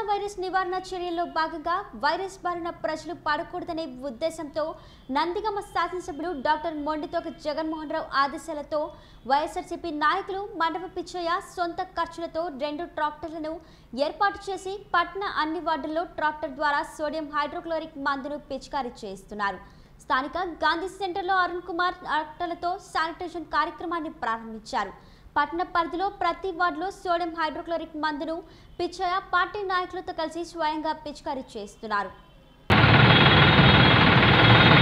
Virus నివారణ చర్యల్లో భాగంగా వైరస్ బారిన ప్రజలు పడకూడదనే ఉద్దేశంతో నందిగామ శాసనసభ్యులు డాక్టర్ మొండితోక జగన్మోహన్ రావు ఆదేశాలతో వైఎస్ఆర్సీపీ నాయకులు మండప పిచ్చయ్య సొంత ఖర్చులతో 2 ట్రాక్టర్లను ఏర్పాటు చేసి పట్టణ అన్ని వార్డుల్లో ట్రాక్టర్ ద్వారా సోడియం హైడ్రోక్లోరిక్ మందును పిచికారీ చేస్తున్నారు. స్థానిక గాంధీ సెంటర్లో అరుణ్ కుమార్ ట్రాక్టర్లతో శానిటేషన్ కార్యక్రమాన్ని ప్రారంభించారు. పట్టణ పరిధిలో ప్రతి వార్డులో సోడియం హైడ్రోక్లోరిక్ మందును పిచ్చయ్య పార్టీ నాయకులతో కలిసి స్వయంగా పిచికారీ చేస్తున్నారు.